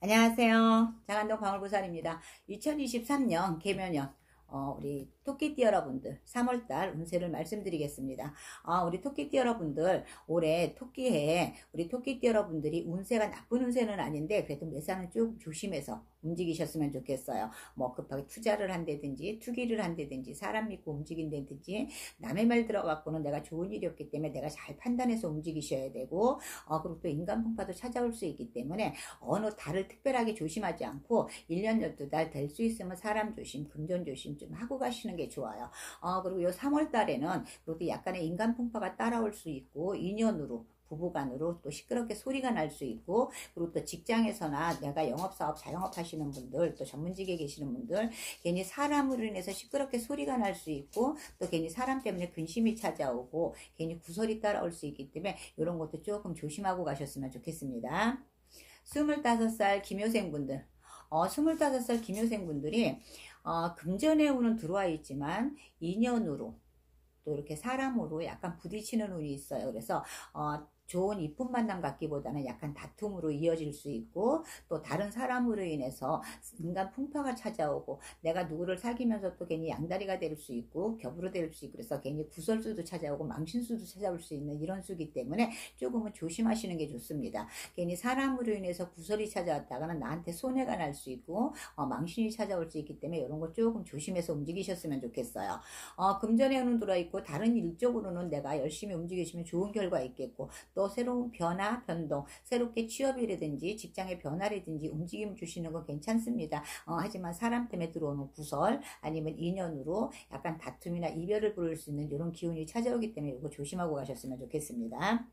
안녕하세요. 장안동 방울구살입니다. 2023년 개면연 우리 토끼띠 여러분들 3월달 운세를 말씀드리겠습니다. 우리 토끼띠 여러분들 올해 토끼해에 우리 토끼띠 여러분들이 운세가 나쁜 운세는 아닌데 그래도 매사는 좀 조심해서 움직이셨으면 좋겠어요. 뭐 급하게 투자를 한다든지 투기를 한다든지 사람 믿고 움직인다든지 남의 말 들어갖고는 내가 좋은 일이 없기 때문에 내가 잘 판단해서 움직이셔야 되고 그리고 또 인간풍파도 찾아올 수 있기 때문에 어느 달을 특별하게 조심하지 않고 1년 12달 될 수 있으면 사람 조심, 금전 조심 좀 하고 가시는 게 좋아요. 그리고 요 3월 달에는 그것도 약간의 인간 풍파가 따라올 수 있고 인연으로 부부간으로 또 시끄럽게 소리가 날 수 있고, 그리고 또 직장에서나 내가 영업사업 자영업 하시는 분들, 또 전문직에 계시는 분들 괜히 사람으로 인해서 시끄럽게 소리가 날 수 있고, 또 괜히 사람 때문에 근심이 찾아오고 괜히 구설이 따라올 수 있기 때문에 이런 것도 조금 조심하고 가셨으면 좋겠습니다. 25살 김효생분들, 25살 김효생분들이 금전의 운은 들어와 있지만 인연으로 또 이렇게 사람으로 약간 부딪히는 운이 있어요. 그래서 좋은 이쁜 만남 같기보다는 약간 다툼으로 이어질 수 있고, 또 다른 사람으로 인해서 인간 풍파가 찾아오고 내가 누구를 사귀면서 또 괜히 양다리가 될 수 있고 겹으로 될 수 있고, 그래서 괜히 구설수도 찾아오고 망신수도 찾아올 수 있는 이런 수기 때문에 조금은 조심하시는 게 좋습니다. 괜히 사람으로 인해서 구설이 찾아왔다가는 나한테 손해가 날 수 있고 망신이 찾아올 수 있기 때문에 이런 거 조금 조심해서 움직이셨으면 좋겠어요. 금전의 운은 들어있고 다른 일적으로는 내가 열심히 움직이시면 좋은 결과 있겠고, 또 새로운 변화, 변동, 새롭게 취업이라든지 직장의 변화라든지 움직임 주시는 건 괜찮습니다. 하지만 사람 때문에 들어오는 구설 아니면 인연으로 약간 다툼이나 이별을 부를 수 있는 이런 기운이 찾아오기 때문에 이거 조심하고 가셨으면 좋겠습니다.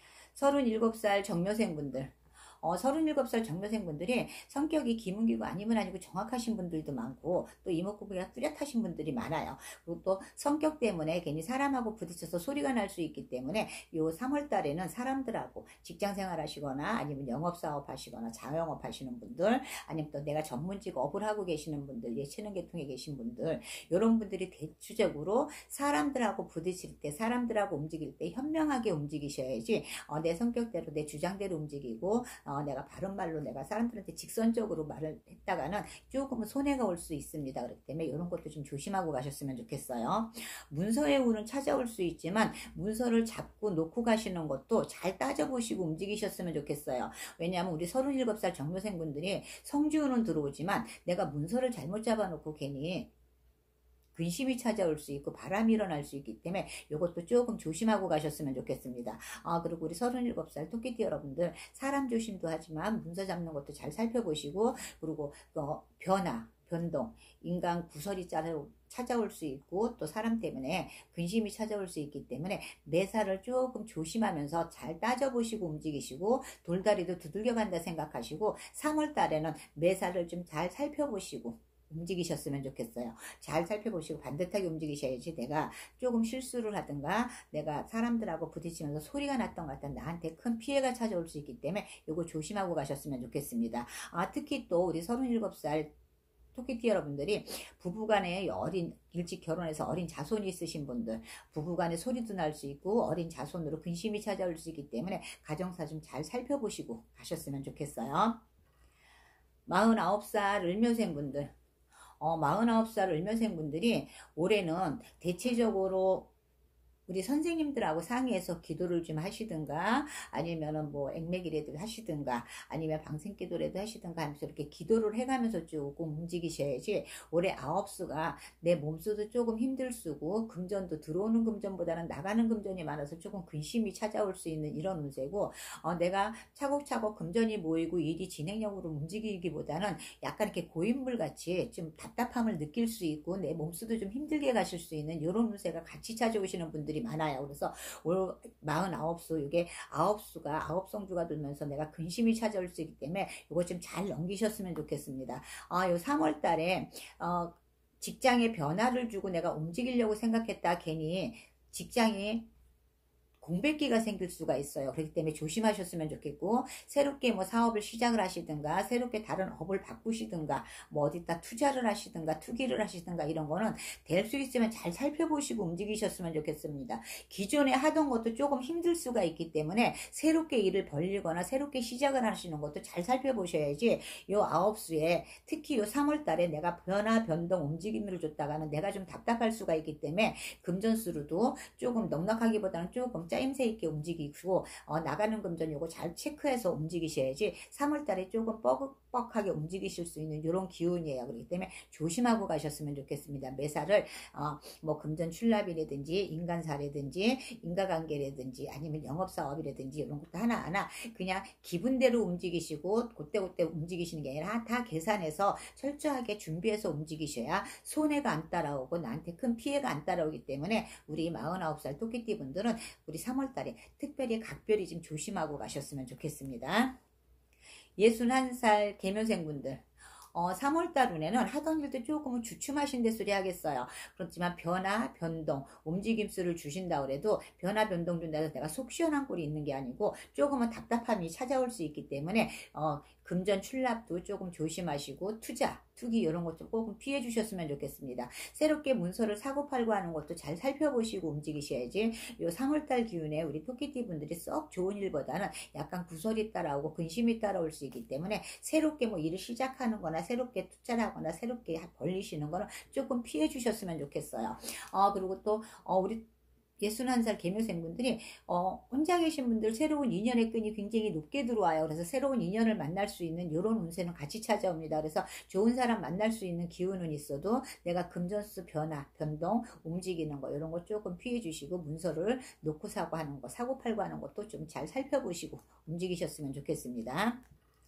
37살 정묘생분들, 37살 정묘생분들이 성격이 기문기고 아니면 아니고 정확하신 분들도 많고, 또 이목구비가 뚜렷하신 분들이 많아요. 그리고 또 성격 때문에 괜히 사람하고 부딪혀서 소리가 날 수 있기 때문에 요 3월 달에는 사람들하고 직장생활 하시거나 아니면 영업사업 하시거나 자영업 하시는 분들, 아니면 또 내가 전문직 업을 하고 계시는 분들, 예체능 계통에 계신 분들, 이런 분들이 대체적으로 사람들하고 부딪힐 때, 사람들하고 움직일 때 현명하게 움직이셔야지 내 성격대로 내 주장대로 움직이고 내가 바른말로 내가 사람들한테 직선적으로 말을 했다가는 조금은 손해가 올 수 있습니다. 그렇기 때문에 이런 것도 좀 조심하고 가셨으면 좋겠어요. 문서의 운은 찾아올 수 있지만 문서를 잡고 놓고 가시는 것도 잘 따져보시고 움직이셨으면 좋겠어요. 왜냐하면 우리 37살 정묘생분들이 성주운은 들어오지만 내가 문서를 잘못 잡아놓고 괜히 근심이 찾아올 수 있고 바람이 일어날 수 있기 때문에 이것도 조금 조심하고 가셨으면 좋겠습니다. 그리고 우리 37살 토끼띠 여러분들 사람 조심도 하지만 문서 잡는 것도 잘 살펴보시고, 그리고 변화, 변동, 인간 구설이 찾아올 수 있고 또 사람 때문에 근심이 찾아올 수 있기 때문에 매사를 조금 조심하면서 잘 따져보시고 움직이시고, 돌다리도 두들겨 간다 생각하시고 3월 달에는 매사를 좀 잘 살펴보시고 움직이셨으면 좋겠어요. 잘 살펴보시고 반듯하게 움직이셔야지 내가 조금 실수를 하든가 내가 사람들하고 부딪히면서 소리가 났던 것 같다 나한테 큰 피해가 찾아올 수 있기 때문에 이거 조심하고 가셨으면 좋겠습니다. 특히 또 우리 37살 토끼띠 여러분들이 부부간에 일찍 결혼해서 어린 자손이 있으신 분들, 부부간에 소리도 날 수 있고 어린 자손으로 근심이 찾아올 수 있기 때문에 가정사 좀 잘 살펴보시고 가셨으면 좋겠어요. 49살 을묘생분들, 49살 을묘생분들이 올해는 대체적으로 우리 선생님들하고 상의해서 기도를 좀 하시든가 아니면은 뭐 액맥이라도 하시든가 아니면 방생기도라도 하시든가 하면서 이렇게 기도를 해가면서 조금 움직이셔야지 올해 9수가 내 몸수도 조금 힘들 수고 금전도 들어오는 금전보다는 나가는 금전이 많아서 조금 근심이 찾아올 수 있는 이런 운세고, 내가 차곡차곡 금전이 모이고 일이 진행력으로 움직이기보다는 약간 이렇게 고인물 같이 좀 답답함을 느낄 수 있고 내 몸수도 좀 힘들게 가실 수 있는 이런 운세가 같이 찾아오시는 분들이 많아요. 그래서 올 49수, 이게 9수가 9성주가 들면서 내가 근심이 찾아올 수 있기 때문에 이거 좀 잘 넘기셨으면 좋겠습니다. 요 3월 달에 직장에 변화를 주고 내가 움직이려고 생각했다 괜히 직장이 공백기가 생길 수가 있어요. 그렇기 때문에 조심하셨으면 좋겠고, 새롭게 뭐 사업을 시작을 하시든가, 새롭게 다른 업을 바꾸시든가, 뭐 어디다 투자를 하시든가, 투기를 하시든가, 이런 거는 될 수 있으면 잘 살펴보시고 움직이셨으면 좋겠습니다. 기존에 하던 것도 조금 힘들 수가 있기 때문에 새롭게 일을 벌리거나 새롭게 시작을 하시는 것도 잘 살펴보셔야지, 요 아홉수에 특히 요 3월 달에 내가 변화, 변동, 움직임을 줬다가는 내가 좀 답답할 수가 있기 때문에 금전수로도 조금 넉넉하기보다는 조금 짜임새 있게 움직이고, 나가는 금전 요거 잘 체크해서 움직이셔야지 3월 달에 조금 뻑뻑하게 움직이실 수 있는 이런 기운이에요. 그렇기 때문에 조심하고 가셨으면 좋겠습니다. 매사를 뭐 금전 출납이라든지 인간사라든지 인과관계라든지 아니면 영업사업이라든지 이런 것도 하나하나 그냥 기분대로 움직이시고 그때그때 움직이시는 게 아니라 다 계산해서 철저하게 준비해서 움직이셔야 손해가 안 따라오고 나한테 큰 피해가 안 따라오기 때문에 우리 49살 토끼띠 분들은 우리 3월달에 특별히 각별히 좀 조심하고 가셨으면 좋겠습니다. 61살 계묘생분들 3월달 운에는 하던 일도 조금은 주춤하신데 소리 하겠어요. 그렇지만 변화, 변동, 움직임수를 주신다 그래도 변화, 변동 준다고 해서 내가 속 시원한 꼴이 있는 게 아니고 조금은 답답함이 찾아올 수 있기 때문에 금전 출납도 조금 조심하시고 투자, 투기 이런 것 좀 조금 피해 주셨으면 좋겠습니다. 새롭게 문서를 사고 팔고 하는 것도 잘 살펴보시고 움직이셔야지 요 3월달 기운에 우리 토끼띠 분들이 썩 좋은 일보다는 약간 구설이 따라오고 근심이 따라올 수 있기 때문에 새롭게 뭐 일을 시작하는 거나 새롭게 투자를 하거나 새롭게 벌리시는 거는 조금 피해 주셨으면 좋겠어요. 그리고 또 우리 61살 계묘생분들이 혼자 계신 분들 새로운 인연의 끈이 굉장히 높게 들어와요. 그래서 새로운 인연을 만날 수 있는 이런 운세는 같이 찾아옵니다. 그래서 좋은 사람 만날 수 있는 기운은 있어도 내가 금전수 변화, 변동, 움직이는 거 이런 거 조금 피해 주시고 문서를 놓고 사고 하는 거, 사고 팔고 하는 것도 좀 잘 살펴보시고 움직이셨으면 좋겠습니다.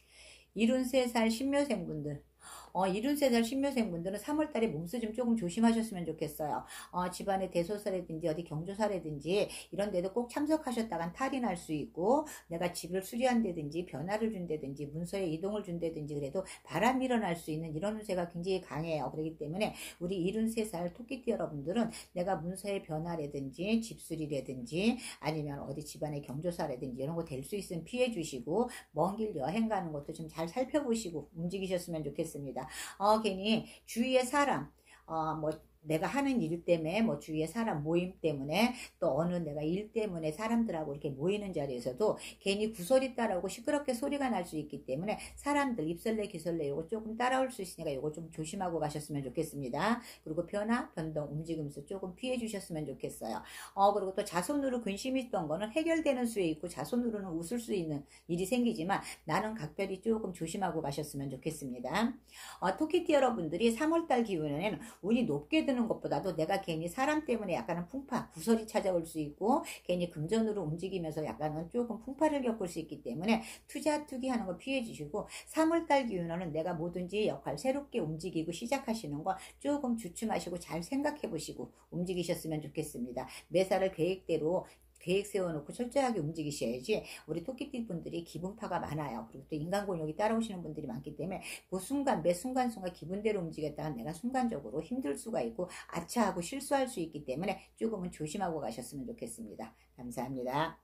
73살 신묘생분들 73살 신묘생분들은 3월달에 몸수 좀 조금 조심하셨으면 좋겠어요. 집안의 대소사라든지 어디 경조사라든지 이런 데도 꼭 참석하셨다간 탈이 날 수 있고 내가 집을 수리한다든지 변화를 준다든지 문서에 이동을 준다든지 그래도 바람이 일어날 수 있는 이런 운세가 굉장히 강해요. 그렇기 때문에 우리 73살 토끼띠 여러분들은 내가 문서의 변화라든지 집수리라든지 아니면 어디 집안의 경조사라든지 이런 거 될 수 있으면 피해 주시고 먼 길 여행 가는 것도 좀 잘 살펴보시고 움직이셨으면 좋겠습니다. 괜히 주위의 사람, 뭐 내가 하는 일 때문에 뭐 주위의 사람 모임 때문에 또 어느 내가 일 때문에 사람들하고 이렇게 모이는 자리에서도 괜히 구설이 따라오고 시끄럽게 소리가 날 수 있기 때문에 사람들 입설레 기설레 요거 조금 따라올 수 있으니까 요거 좀 조심하고 가셨으면 좋겠습니다. 그리고 변화, 변동, 움직임에서 조금 피해 주셨으면 좋겠어요. 그리고 또 자손으로 근심이 있던 거는 해결되는 수에 있고 자손으로는 웃을 수 있는 일이 생기지만 나는 각별히 조금 조심하고 가셨으면 좋겠습니다. 토끼띠 여러분들이 3월달 기운에는 운이 높게 드는 것보다도 내가 괜히 사람 때문에 약간은 풍파, 구설이 찾아올 수 있고 괜히 금전으로 움직이면서 약간은 조금 풍파를 겪을 수 있기 때문에 투자, 투기하는 거 피해 주시고 3월달 기운에는 내가 뭐든지 역할 새롭게 움직이고 시작하시는 거 조금 주춤하시고 잘 생각해 보시고 움직이셨으면 좋겠습니다. 매사를 계획대로 계획 세워놓고 철저하게 움직이셔야지 우리 토끼띠 분들이 기분파가 많아요. 그리고 또 인간곤욕이 따라오시는 분들이 많기 때문에 그 순간 매 순간순간 기분대로 움직였다가 내가 순간적으로 힘들 수가 있고 아차하고 실수할 수 있기 때문에 조금은 조심하고 가셨으면 좋겠습니다. 감사합니다.